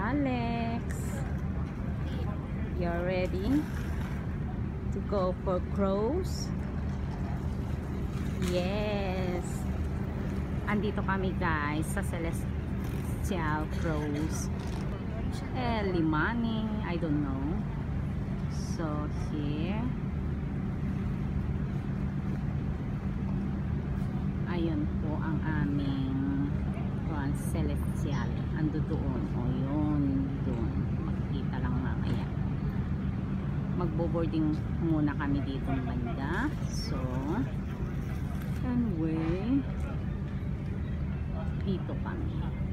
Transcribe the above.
Alex. You're ready to go for cruise? Yes. Andito kami guys sa Celestial Cruise. Limaning, I don't know. So here. Ayun po ang aming Celestial. Ando doon. O yun. Doon. Makikita lang mamaya. Magbo-boarding muna kami dito ng banda. So, anyway, dito kami.